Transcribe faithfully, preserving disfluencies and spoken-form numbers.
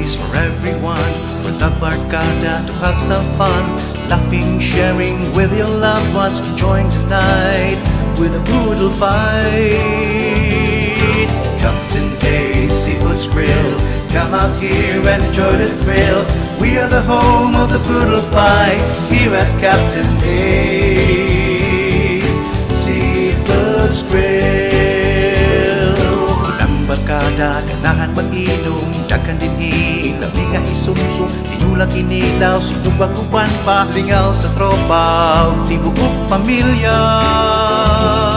place for everyone, for the barkada to have some fun, laughing, sharing with your loved ones, enjoying the night with a poodle fight. Captain A's Seafood's Grill, come out here and enjoy the thrill. We are the home of the poodle fight here at Captain A's Seafood's Grill. Unang barkada, ganahan mag-inom, dagan din ilabi nga isumsum, tinula kinilaw, sinubag-uban pa, lingaw sa tropa, di buong pamilya.